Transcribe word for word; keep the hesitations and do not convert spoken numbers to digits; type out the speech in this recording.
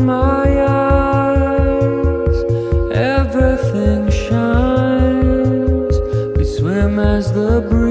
my eyes, everything shines. We swim as the breeze